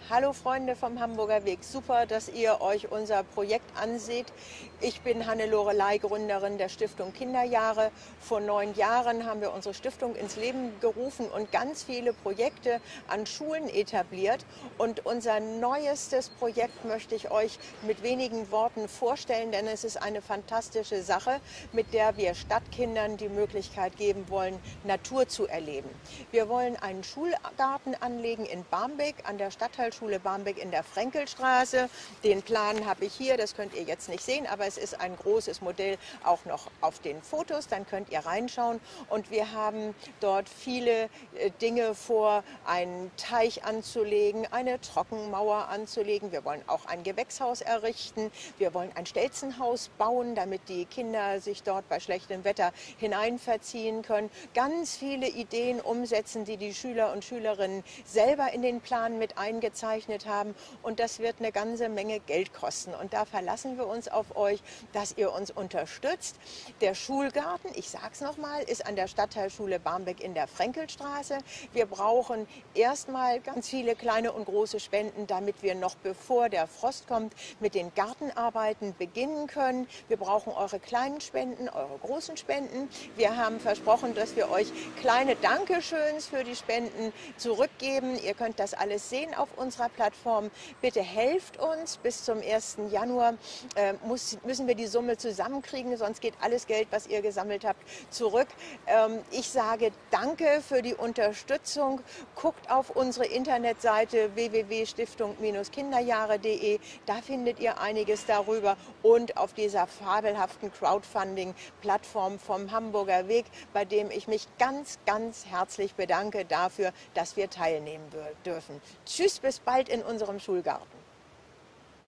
Hallo Freunde vom Hamburger Weg, super, dass ihr euch unser Projekt anseht. Ich bin Hannelore Ley, Gründerin der Stiftung Kinderjahre. Vor 9 Jahren haben wir unsere Stiftung ins Leben gerufen und ganz viele Projekte an Schulen etabliert. Und unser neuestes Projekt möchte ich euch mit wenigen Worten vorstellen, denn es ist eine fantastische Sache, mit der wir Stadtkindern die Möglichkeit geben wollen, Natur zu erleben. Wir wollen einen Schulgarten anlegen in Barmbek an der Stadtteilschule Barmbek in der Fränkelstraße. Den Plan habe ich hier, das könnt ihr jetzt nicht sehen, aber es ist ein großes Modell auch noch auf den Fotos, dann könnt ihr reinschauen. Und wir haben dort viele Dinge vor, einen Teich anzulegen, eine Trockenmauer anzulegen. Wir wollen auch ein Gewächshaus errichten. Wir wollen ein Stelzenhaus bauen, damit die Kinder sich dort bei schlechtem Wetter hineinverziehen können. Ganz viele Ideen umsetzen, die die Schüler und Schülerinnen selber in den Plan mit eingezeichnet haben, und das wird eine ganze Menge Geld kosten, und da verlassen wir uns auf euch, dass ihr uns unterstützt. Der Schulgarten, ich sage es nochmal, ist an der Stadtteilschule Barmbek in der Fränkelstraße. Wir brauchen erstmal ganz viele kleine und große Spenden, damit wir noch bevor der Frost kommt mit den Gartenarbeiten beginnen können. Wir brauchen eure kleinen Spenden, eure großen Spenden. Wir haben versprochen, dass wir euch kleine Dankeschöns für die Spenden zurückgeben. Ihr könnt das alles sehen auf unserer Plattform. Bitte helft uns. Bis zum 1. Januar müssen wir die Summe zusammenkriegen, sonst geht alles Geld, was ihr gesammelt habt, zurück. Ich sage danke für die Unterstützung. Guckt auf unsere Internetseite www.stiftung-kinderjahre.de. Da findet ihr einiges darüber, und auf dieser fabelhaften Crowdfunding-Plattform vom Hamburger Weg, bei dem ich mich ganz, ganz herzlich bedanke dafür, dass wir teilnehmen dürfen. Tschüss, bis bald in unserem Schulgarten.